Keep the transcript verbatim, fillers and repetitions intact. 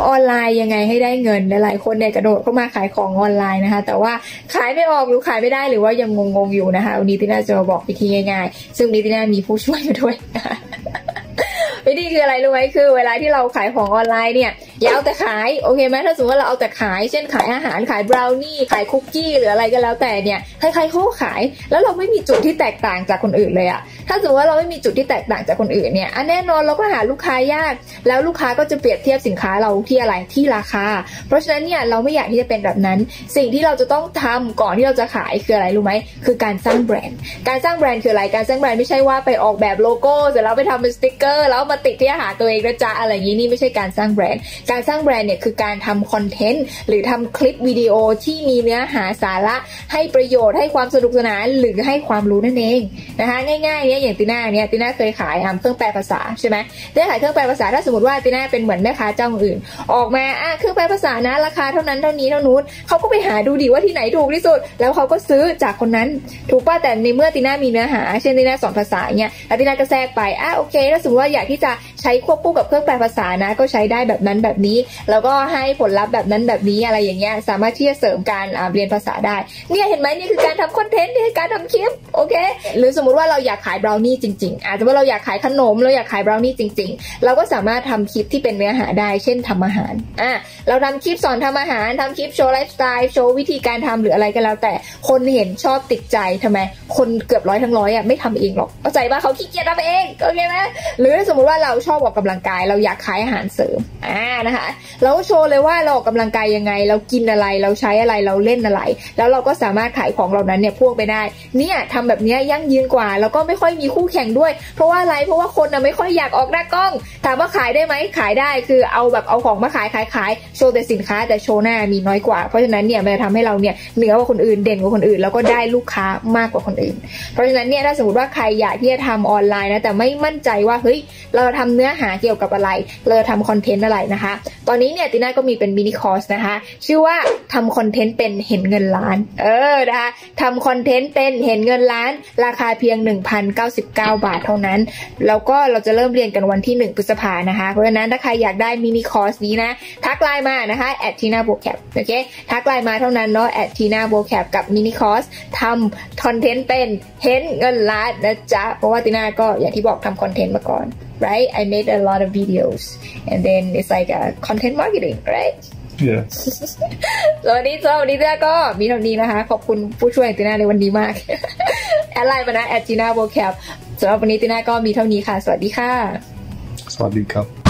ออนไลน์ยังไงให้ได้เงินหลายๆคนเนี่ยกระโดดเข้ามาขายของออนไลน์นะคะแต่ว่าขายไม่ออกหรือขายไม่ได้หรือว่ายังงงๆอยู่นะคะวันนี้ติน่าจะมาบอกวิธีง่ายๆซึ่งวันนี้ติน่ามีผู้ช่วยมาด้วยนะคะวิธีคืออะไรรู้ไหมคือเวลาที่เราขายของออนไลน์เนี่ยอย่าเอาแต่ขายโอเคไหมถ้าสมมติว่าเราเอาแต่ขายเช่นขายอาหารขายบราวนี่ขายคุกกี้หรืออะไรก็แล้วแต่เนี่ยใครๆเขาขายแล้วเราไม่มีจุดที่แตกต่างจากคนอื่นเลยอะถ้าสมมติว่าเราไม่มีจุดที่แตกต่างจากคนอื่นเนี่ยอันแน่นอนเราก็หาลูกค้ายากแล้วลูกค้าก็จะเปรียบเทียบสินค้าเราที่อะไรที่ราคาเพราะฉะนั้นเนี่ยเราไม่อยากที่จะเป็นแบบนั้นสิ่งที่เราจะต้องทำก่อนที่เราจะขายคืออะไรรู้ไหมคือการสร้างแบรนด์การสร้างแบรนด์คืออะไรการสร้างแบรนด์ไม่ใช่ว่าไปออกแบบโลโก้เสร็จแล้วไปทำเป็นสติ๊กเกอร์แล้วมาติดที่อาหารตัวเองนะจ๊ะอะไรอย่างนี้นี่ไม่ใช่การสร้างแบรนด์การสร้างแบรนด์เนี่ยคือการทำคอนเทนต์หรือทำคลิปวิดีโอที่มีเนื้อหาสาระให้ประโยชน์ให้ความสนุกสนานหรือให้ความรู้นั่นเองนะคะง่ายๆเนี่ยอย่างติน่าเนี่ยติน่าเคยขายเครื่องแปลภาษาใช่ไหมได้ขายเครื่องแปลภาษาถ้าสมมติว่าติน่าเป็นเหมือนแม่ค้าเจ้าอื่นออกมาอ่ะเครื่องแปลภาษานะราคาเท่านั้นเท่านี้เท่านู้นเขาก็ไปหาดูดิว่าที่ไหนถูกที่สุดแล้วเขาก็ซื้อจากคนนั้นถูกป่ะแต่ในเมื่อติน่ามีเนื้อหาเช่นติน่าสอนภาษาเนี่ยแล้วติน่าก็แทรกไปอ่ะโอเคถ้าสมมติว่าอยากที่จะใช้ควบคู่กับเครื่องแปลภาษานะก็ใช้ได้แบบนั้นแบบนี้แล้วก็ให้ผลลัพธ์แบบนั้นแบบนี้อะไรอย่างเงี้ยสามารถที่จะเสริมการเรียนภาษาได้เนี่ยเห็นไหมนี่คือการทำคอนเทนต์นี่คือการทำคลิปโอเคหรือสมมติว่าเราอยากขายบราวนี่จริงๆอาจจะว่าเราอยากขายขนมเราอยากขายบราวนี่จริงๆเราก็สามารถทำคลิปที่เป็นเนื้อหาได้เช่นทำอาหารอ่ะเราทำคลิปสอนทำอาหารทำคลิปโชว์ไลฟ์สไตล์โชว์วิธีการทำหรืออะไรก็แล้วแต่คนเห็นชอบติดใจทำไมคนเกือบร้อยทั้งร้อยอ่ะไม่ทำเองหรอกเข้าใจป่ะเขาขี้เกียจทำเองโอเคไหมหรือสมมติว่าเราชอบออกกำลังกายเราอยากขายอาหารเสริมอ่านะคะเราก็โชว์เลยว่าเราออกกำลังกายยังไงเรากินอะไรเราใช้อะไรเราเล่นอะไรแล้วเราก็สามารถขายของเหล่านั้นเนี่ยพ่วงไปได้เนี่ยทำแบบนี้ยั่งยืนกว่าแล้วก็ไม่ค่อยมีคู่แข่งด้วยเพราะว่าอะไรเพราะว่าคนน่ะไม่ค่อยอยากออกหน้ากล้องถามว่าขายได้ไหมขายได้คือเอาแบบเอาของมาขายขายขายโชว์แต่สินค้าแต่โชว์หน้ามีน้อยกว่าเพราะฉะนั้นเนี่ยมันจะทำให้เราเนี่ยเหนือกว่าคนอื่นเด่นกว่าคนอื่นแล้วก็ได้ลูกค้ามากกว่าคนอื่นเพราะฉะนั้นเนี่ยถ้าสมมติว่าใครอยากที่จะทำออนไลน์นะแต่ไม่มั่นใจว่าเฮ้ยเราทำเนื้อหาเกี่ยวกับอะไรเราทำคอนเทนต์อะไรนะคะตอนนี้เนี่ยติน่าก็มีเป็นมินิคอร์สนะคะชื่อว่าทำคอนเทนต์เป็นเห็นเงินล้านเออนะคะทำคอนเทนต์เป็นเห็นเงินล้านราคาเพียง หนึ่งพันเก้าสิบเก้า บาทเท่านั้นแล้วก็เราจะเริ่มเรียนกันวันที่หนึ่งพฤษภานะคะเพราะฉะนั้นถ้าใครอยากได้มินิคอร์สนี้นะทักไลน์มานะคะแอดทีน่าโบแคปโอเคทักไลน์มาเท่านั้นเนาะแอดทีน่าโบแคปกับมินิคอร์สทำคอนเทนต์เป็นเห็นเงินล้านนะจ๊ะเพราะว่าติน่าก็อย่างที่บอกทำคอนเทนต์มาก่อน right I made a lot of videos and then it's like a content marketing right yeah สวัสดีจ้าวันนี้ติน่าก็มีเท่านี้นะคะขอบคุณผู้ช่วยติน่าในวันนี้มากแอดไลน์มานะแอดทีน่าโบแคปสำหรับวันนี้ติน่าก็มีเท่านี้ค่ะสวัสดีค่ะสวัสดีครับ